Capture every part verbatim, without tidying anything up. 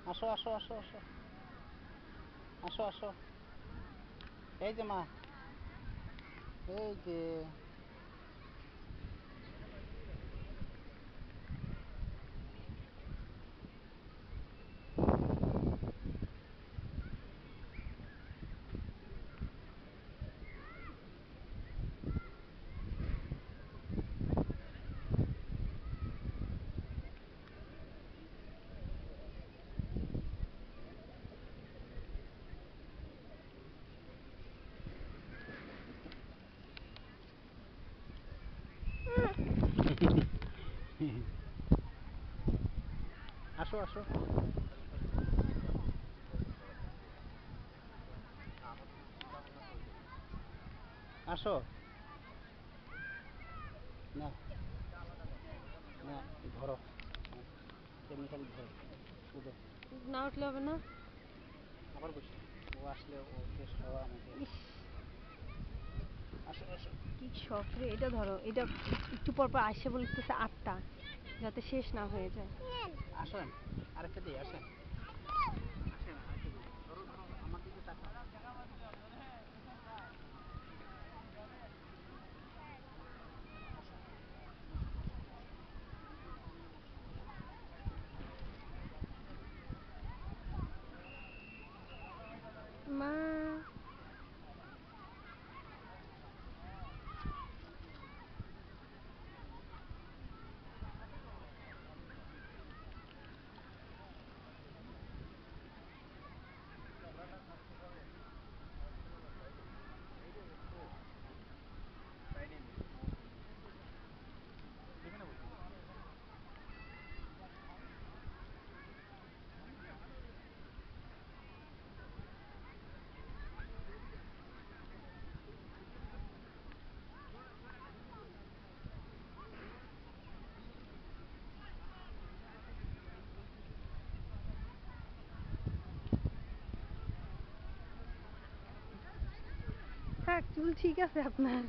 আসো আসো আসো আসো আসো আসো এই যে মা, এই যে আসো আসো আসো না না ধরো, এমনি খালি ধরো, উঠো, না উঠলে হবে না। আবার বসো, ও আসলে ওকে সরা আমাকে। ইস, আসো আসো কি শখ রে। এটা ধরো, এটা একটু পর পর আসে বলতেছে আটটা, যাতে শেষ না হয়ে যায়। আসেন, আরেকটা দিই, আসেন আসেন আরেকটা দিই, ধরো ধরো আমার দিকে তাকাও। মা, এখানে বসো। থাক, চুল ঠিক আছে আপনার।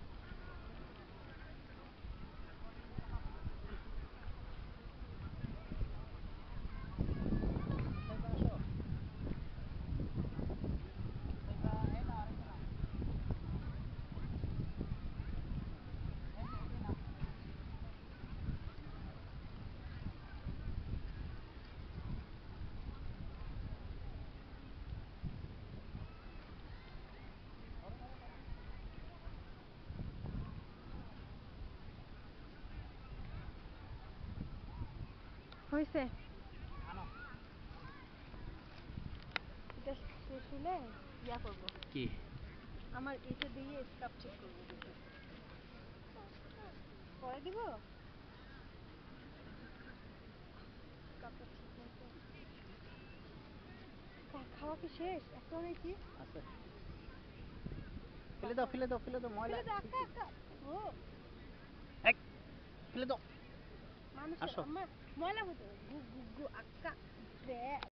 এইবার আসো, এইবার এই না আরেকটা নাও, এই যে এদিকে নাও। হয়েছে। আনো এটা শেষ হলে ইয়া করবো, কি আমার এটা দিয়ে স্কাপ চেক করবো, পরে দিব। স্কাপটা ঠিক মতো। তা খাওয়া কি শেষ? একটা নাকি আছে, ফেলে দাও ফেলে দাও ফেলে দাও, ময়লা। ফেলে দাও, আক্কা আক্কা। ও, এই, ফেলে দাও। মানুষের আসো আমার ময়লা হতো, গু গু গু আক্কা। ব্যাঁ।